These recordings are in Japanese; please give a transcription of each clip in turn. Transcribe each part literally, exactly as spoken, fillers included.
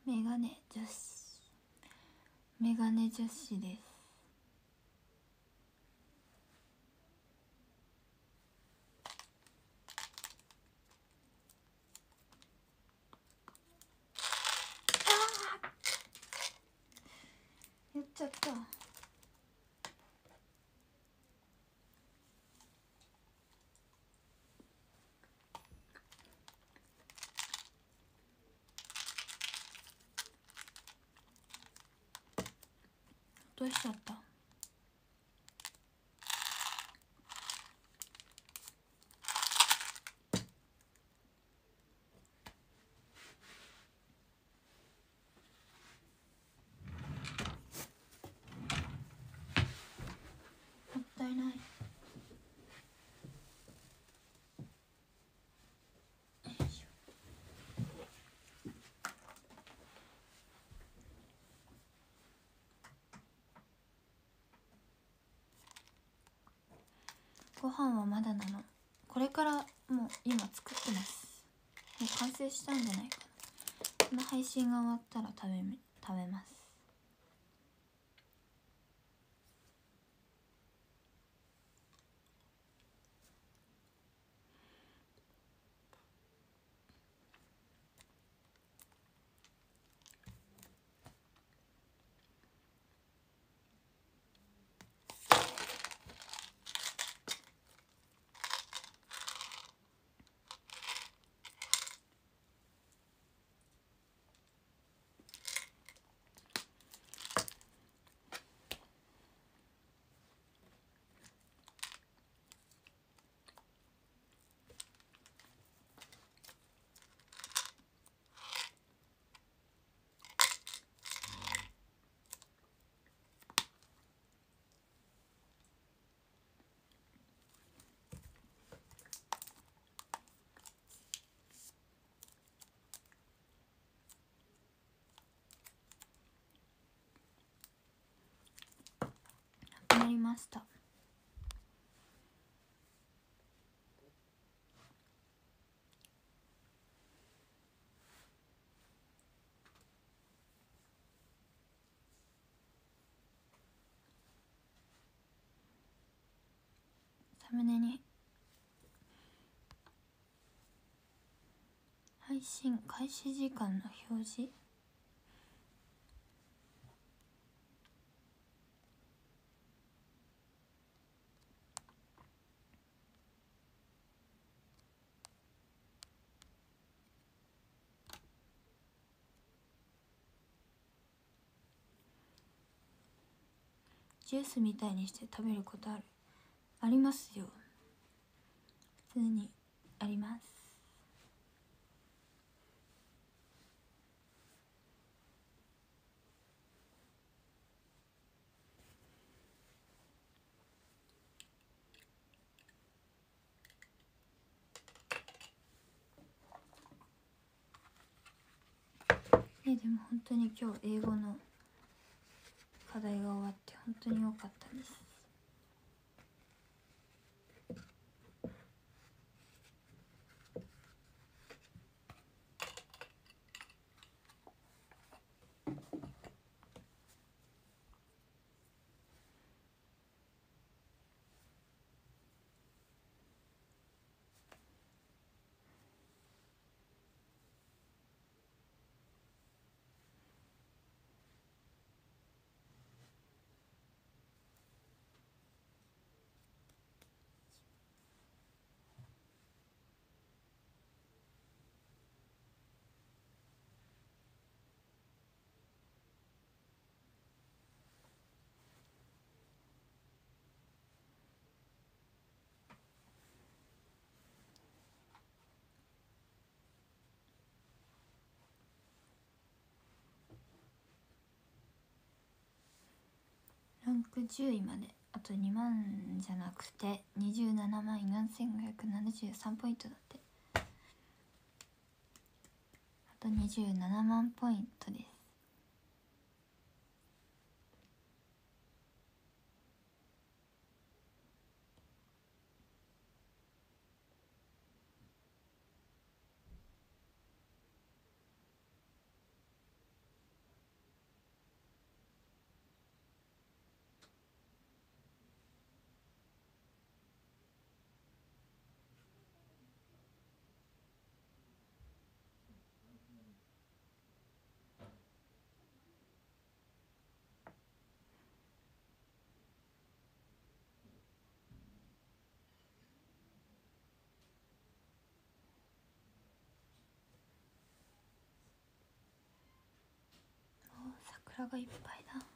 メガネ女子、メガネ女子です。やっちゃった。どうしちゃった。もったいない。よいしょ。ご飯はまだなの。これからもう今作ってます。もう完成したんじゃないかな。この配信が終わったら食べ食べます。なりました。サムネに配信開始時間の表示。ジュースみたいにして食べることある？ありますよ。普通にあります。ね、でも本当に今日英語の課題が終わって本当に良かったです。ランクじゅういまであとにまんじゃなくてにじゅうななまんよんせんごひゃくななじゅうさんポイントだって。あとにじゅうななまんポイントです。 腹がいっぱいだ。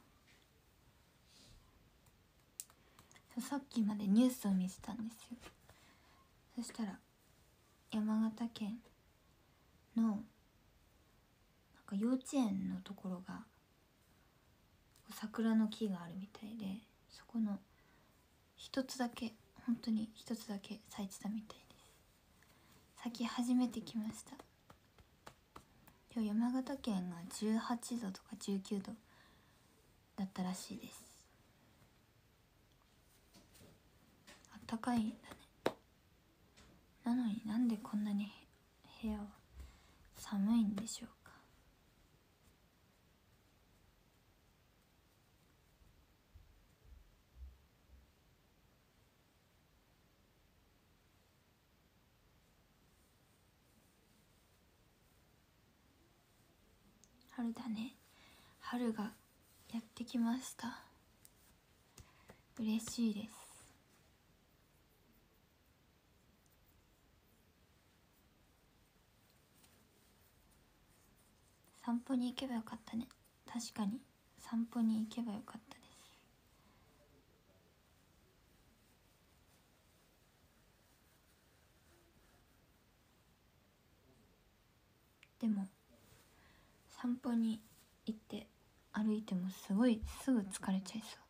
さっきまでニュースを見てたんですよ。そしたら山形県のなんか幼稚園のところが桜の木があるみたいで、そこの一つだけ、本当に一つだけ咲いてたみたいです。咲き始めてきました。今日山形県がじゅうはちどとかじゅうきゅうどだったらしいです。あったかいんだね。なのになんでこんなに部屋は寒いんでしょうか。春だね。春がやってきました。嬉しいです。散歩に行けばよかったね。確かに散歩に行けばよかったです。でも散歩に行って歩いてもすごいすぐ疲れちゃいそう。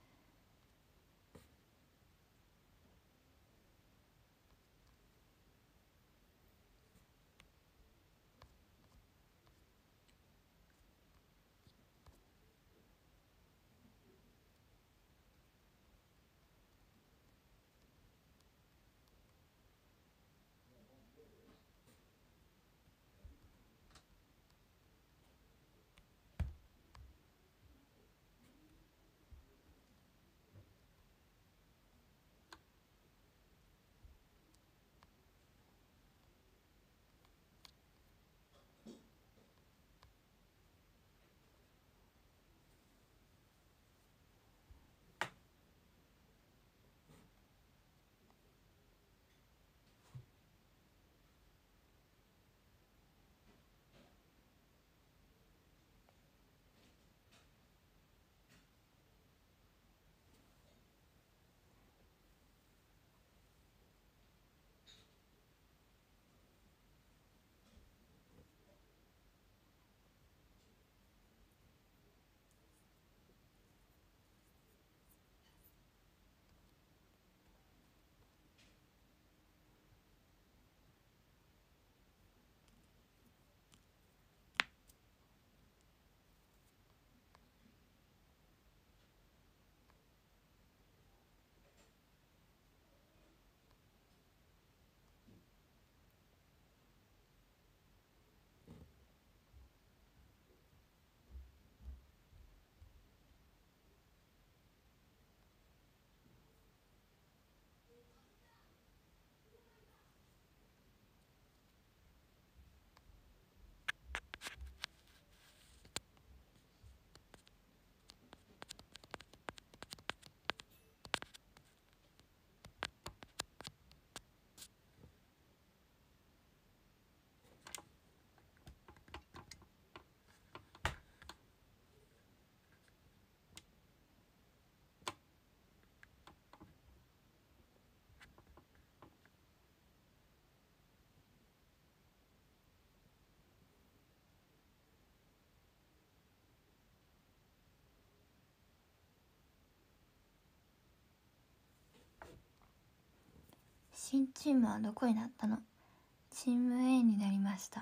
新チームはどこになったの？チーム A になりました。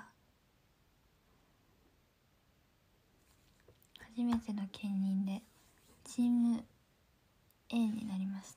初めての兼任でチーム A になりました。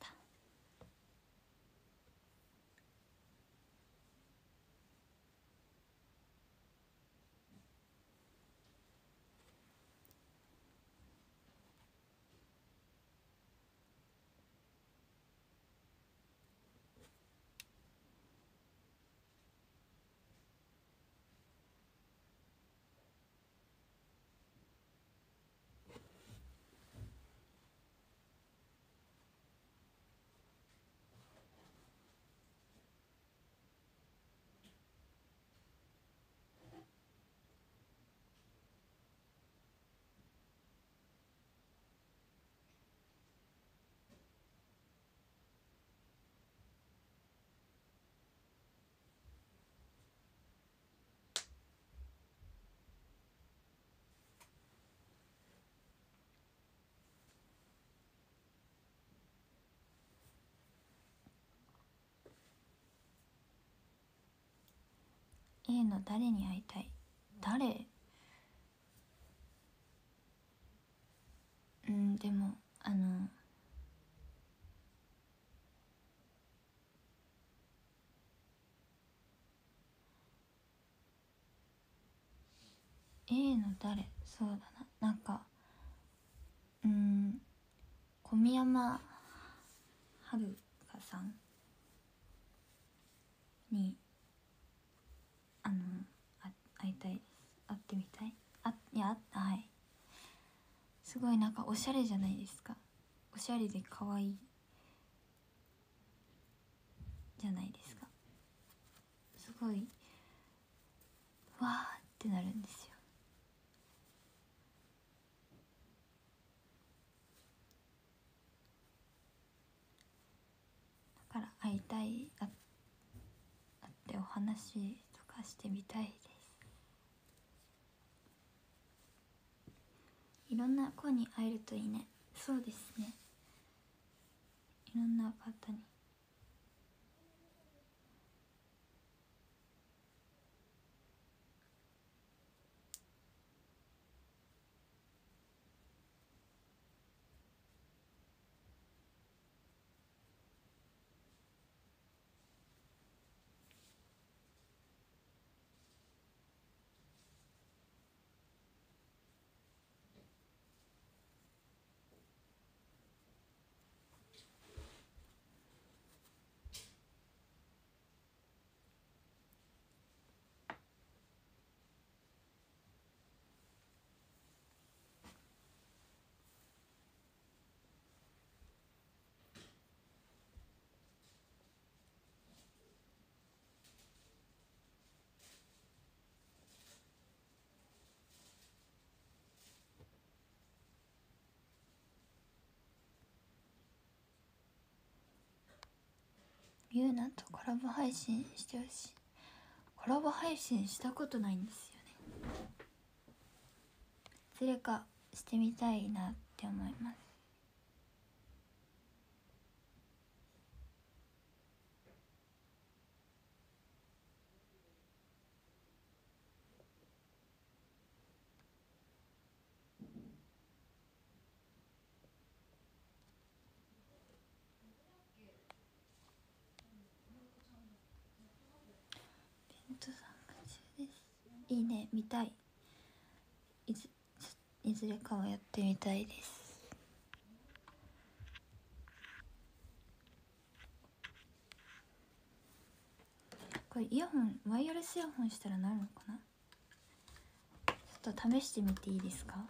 A の誰に会いたい？誰？うんでもあのA の誰？そうだな、なんかうん小宮山遥さんにあのあ会いたいです。会ってみたい。あいやあはい、すごいなんかおしゃれじゃないですか。おしゃれで可愛いじゃないですか。すごいわーってなるんですよ。だから会いたい、あ会ってお話とかしてみたいです。いろんな子に会えるといいね。そうですね、いろんな方に。ゆうなとコラボ配信してほしい。コラボ配信したことないんですよね。いずれかしてみたいなって思います。ベント参加中です。いいね、見たい。いずいずれかはやってみたいです。これイヤホン、ワイヤレスイヤホンしたらなるのかな。ちょっと試してみていいですか？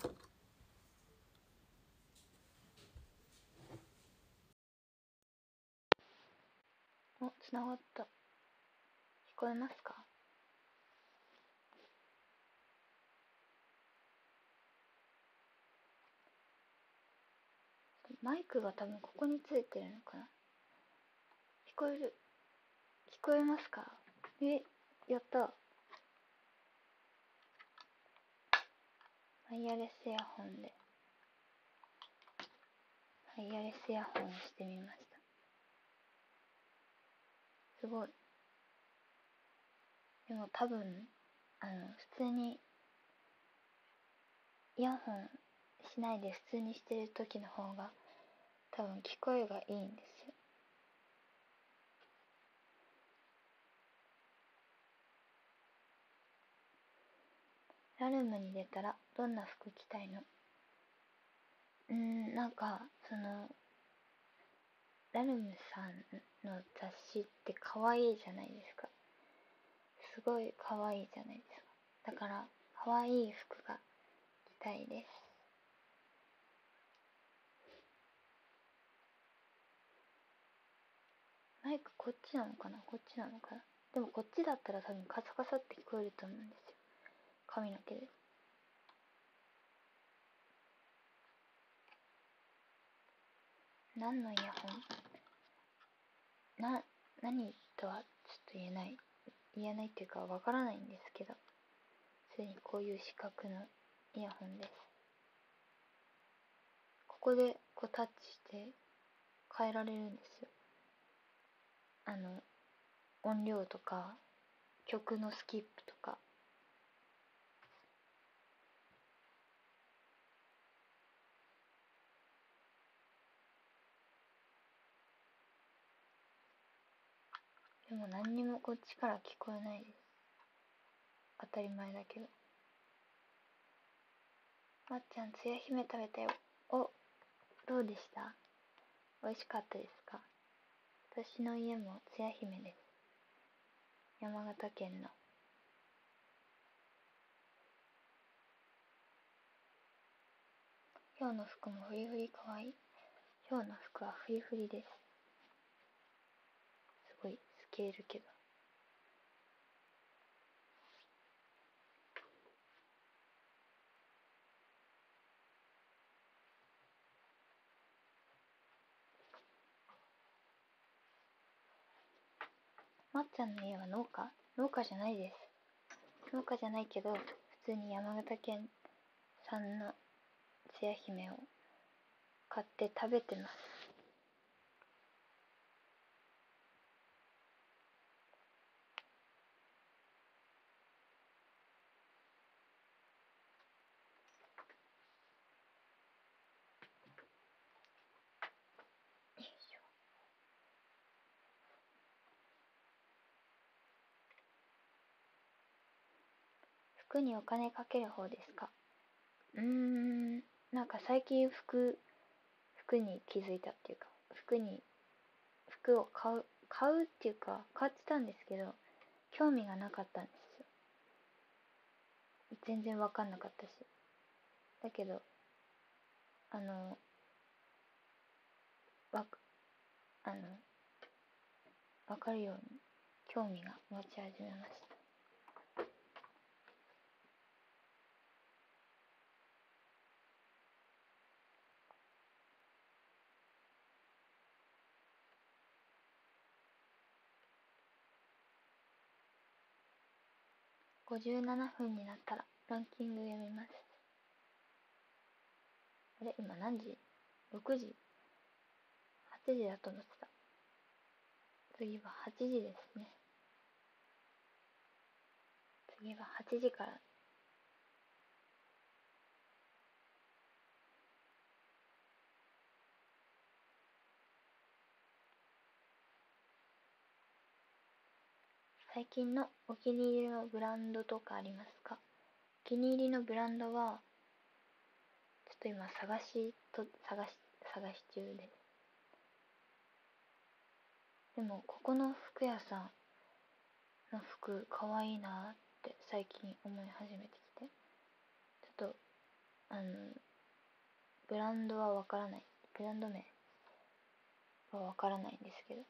お、つながった。聞こえますか？マイクが多分ここについてるのかな。聞こえる？聞こえますか？え、やった。ワイヤレスイヤホンでワイヤレスイヤホンをしてみました。すごい。でも多分あの普通にイヤホンしないで普通にしてる時の方が多分聞こえがいいんですよ。ラルムに出たらどんな服着たいの？うーんなんかそのラルムさんの雑誌って可愛いじゃないですか。すごい可愛いじゃないですか。だから可愛い服が着たいです。マイクこっちなのかな、こっちなのかな。でもこっちだったら多分カサカサって聞こえると思うんですよ、髪の毛で。何のイヤホンな、何とはちょっと言えない言えないっていうかわからないんですけど、すでにこういう四角のイヤホンです。ここでこうタッチして変えられるんですよ。あの音量とか曲のスキップとか。でも何にもこっちから聞こえないです。当たり前だけど。まっちゃん、つや姫食べたよ。お、どうでした？美味しかったですか？私の家もつや姫です。山形県の。今日の服もフリフリかわいい。今日の服はフリフリです。すごいスケールけど。まっちゃんの家は農家？農家じゃないです。農家じゃないけど、普通に山形県産のつや姫を買って食べてます。よいしょ。服にお金かける方ですか？うーん、なんか最近服、服に気づいたっていうか、服に、服を買う、買うっていうか、買ってたんですけど、興味がなかったんですよ。全然わかんなかったし。だけど、あの、わ、あの、わかるように興味が持ち始めました。ごじゅうななふんになったらランキング読みます。あれ今何時？ ろく 時？ はち 時だと思ってた。次ははちじですね。次ははちじから。最近のお気に入りのブランドとかありますか？お気に入りのブランドは、ちょっと今探しと、探し、探し中です。でも、ここの服屋さんの服かわいいなって最近思い始めてきて。ちょっと、あの、ブランドはわからない。ブランド名はわからないんですけど。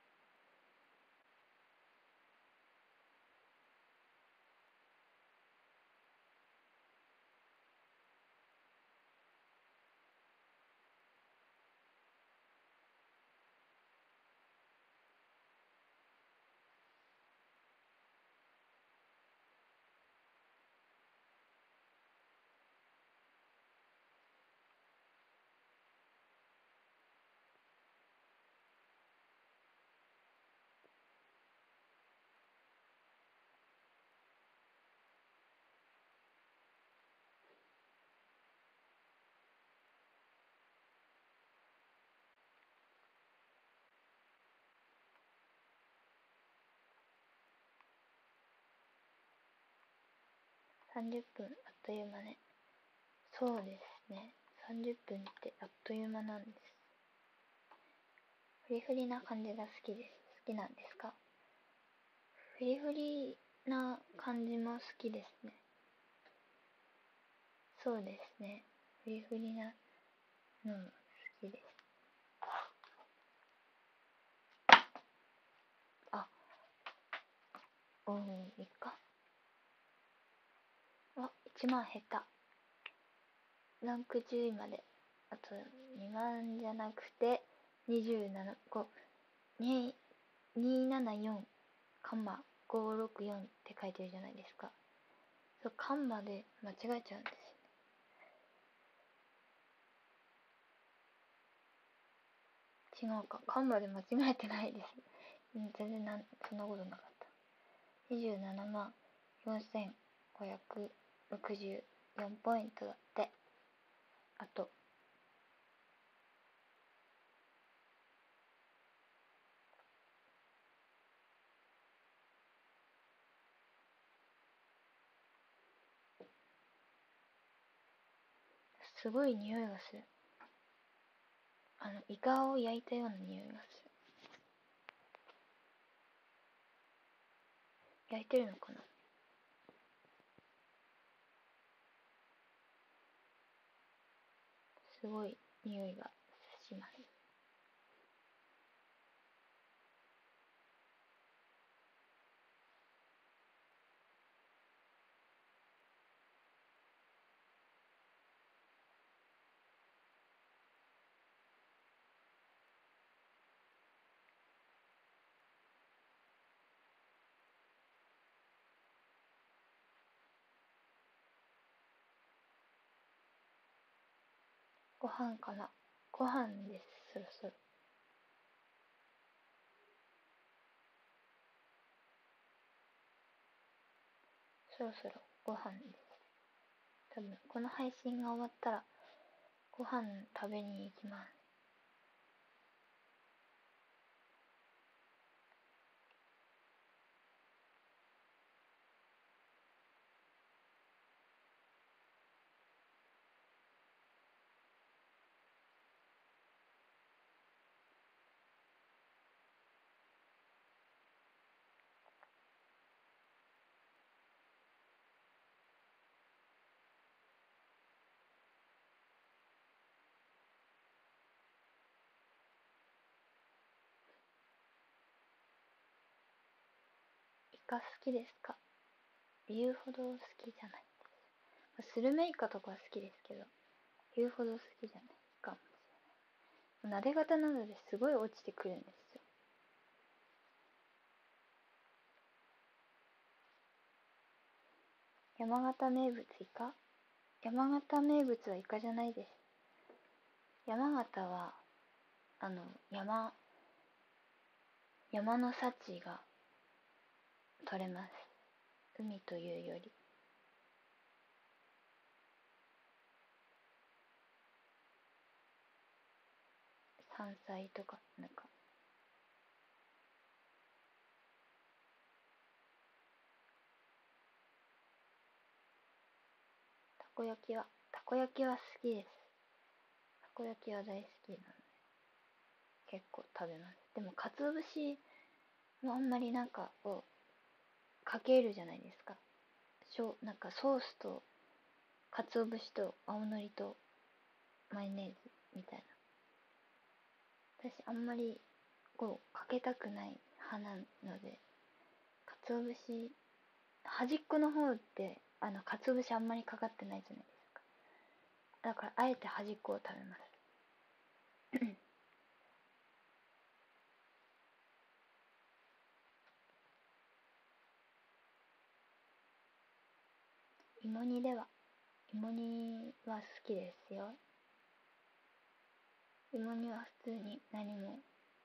さんじゅっぷんあっという間ね。そうですね。さんじゅっぷんってあっという間なんです。フリフリな感じが好きです。好きなんですか？フリフリな感じも好きですね。そうですね。フリフリなのも好きです。あ、うん、いっか。あ、いちまん減った。ランクじゅういまで。あとにまんじゃなくて、にじゅうなな、ご、に、にななよん、カンマごろくよんって書いてるじゃないですか。そう、カンマで間違えちゃうんです。違うか。カンマで間違えてないです。うん、全然なん、そんなことなかった。 にじゅうななまんよんせんごひゃくろくじゅうよんポイントだって。あとすごい匂いがする。あのイカを焼いたような匂いがする。焼いてるのかな。すごい匂いがします。ご飯かな。ご飯です。そろそろそろそろご飯です。多分この配信が終わったらご飯食べに行きます。イカ好きですか？言うほど好きじゃないです。スルメイカとかは好きですけど、言うほど好きじゃないかもしれない。撫で方なのですごい落ちてくるんですよ。山形名物イカ？山形名物はイカじゃないです。山形はあの山山の幸が取れます。海というより山菜とか、なんかたこ焼きはたこ焼きは好きです。たこ焼きは大好きなので結構食べます。でも鰹節もあんまりなんかこうかけるじゃないですか。しょなんかソースと鰹節と青のりとマヨネーズみたいな。私あんまりこうかけたくない派なので、鰹節端っこの方ってあの鰹節あんまりかかってないじゃないですか。だからあえて端っこを食べます。芋煮では芋煮は好きですよ。芋煮は普通に何も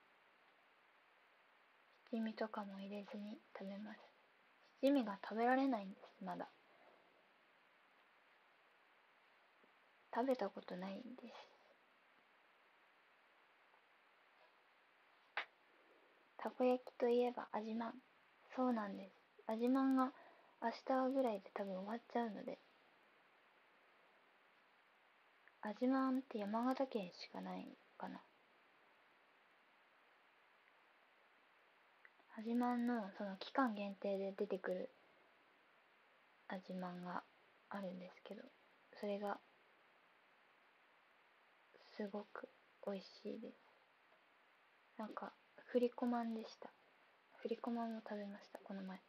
七味とかも入れずに食べます。七味が食べられないんです。まだ食べたことないんです。たこ焼きといえば味まん。そうなんです。味まんが明日ぐらいで多分終わっちゃうので、味まんって山形県しかないかな。味まんのその期間限定で出てくる味まんがあるんですけど、それがすごく美味しいです。なんか振りこまんでした。振りこまんも食べましたこの前。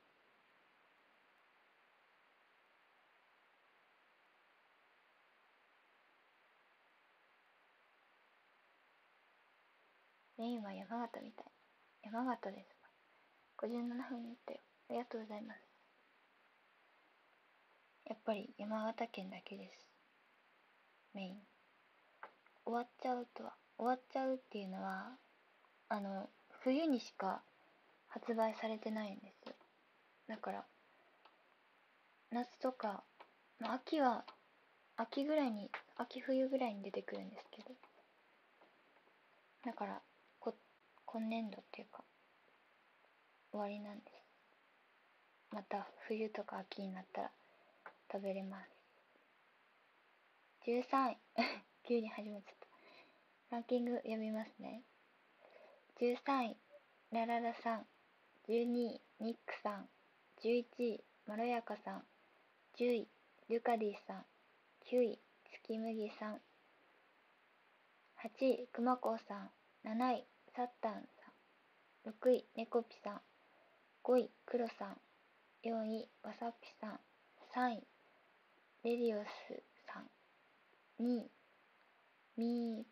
メインは山形みたい。山形ですか？ごじゅうななふんにったよ。ありがとうございます。やっぱり山形県だけです。メイン。終わっちゃうとは、終わっちゃうっていうのは、あの、冬にしか発売されてないんですよ。 だから夏とか、まあ、秋は秋ぐらいに秋冬ぐらいに出てくるんですけど、だからこ今年度っていうか終わりなんです。また冬とか秋になったら食べれます。じゅうさんい急に始まっちゃった。ランキング読みますね。じゅうさんいラララさん、じゅうにいニックさん、じゅういちいまろやかさん、じゅういリュカディさん、きゅうい月麦さん、はちいくまこうさん、なないサッタンさん、ろくいねこぴさん、ごいクロさん、よんいわさっぴさん、さんいレディオスさん、にいみー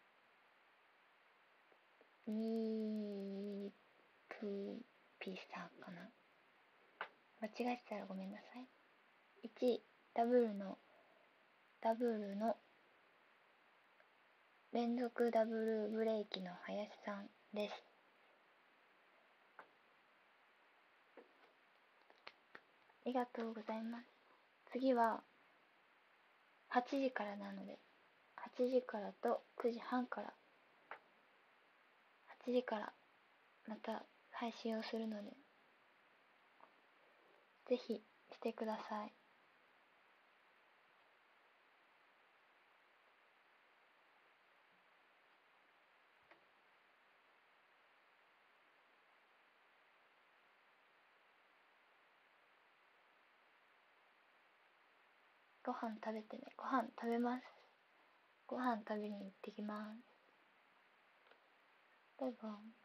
みーくぴさんかな。間違えてたらごめんなさい。いちいダブルのダブルの連続ダブルブレーキの林さんです。ありがとうございます。次ははちじからなので、はちじからとくじはんから、はちじからまた配信をするので、ぜひしてください。ご飯食べてね。ご飯食べます。ご飯食べに行ってきます。バイバイ。